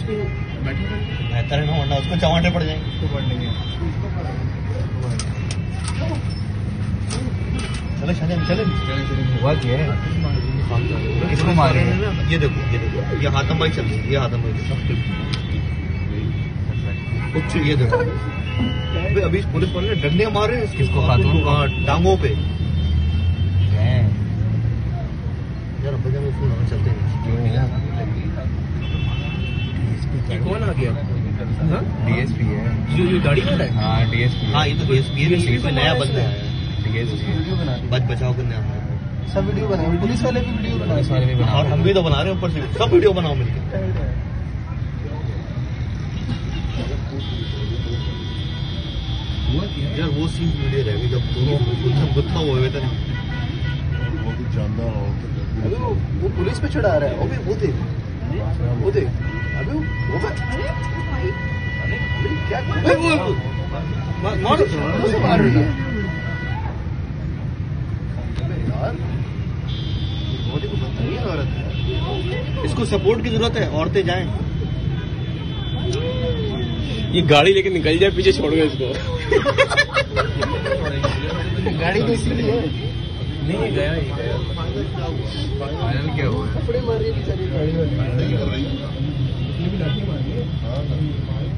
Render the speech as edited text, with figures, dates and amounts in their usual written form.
बेहतर है ना, वरना उसको चमाटे पड़ जाएंगे। उसको पड़ लेंगे। चले चले हुआ क्या है? इसको मारे ये देखो ये हाथम भाई चल रही है, ये हाथम भाई कुछ ये देखो अभी पुलिस वाले डंडे मारे किसको? खातून को? टांगों पे यार चलते नहीं। कौन आ गया? डीएसपी है ये गाड़ी वाला है। हाँ डीएसपी। हाँ ये तो डीएसपी है, नया बंदा है। डीएसपी बच बचाव करने आया है। सब वीडियो बनाए, पुलिस वाले भी वीडियो बनाए, पुलिस वाले भी बना और हम भी तो बना रहे हैं ऊपर से, सब वीडियो बनाओ मिलकर। यार वो सीन वीडियो रहेगी जब दोनों गुत्था हुए थे ना, बहुत जानदार हो। अबे वो पुलिस पे चढ़ा रहा है। अबे वो देख अबे वो क्या मार रही है यार। बहुत ही बदतमीज औरत है। इसको सपोर्ट की जरूरत है, औरतें जाएं। ये गाड़ी लेके निकल जाए पीछे छोड़ गए इसको। गाड़ी तो इसीलिए है। नहीं गया फाइनल क्या हुआ? कपड़े मार रही है बेचारी गाड़ी वाली।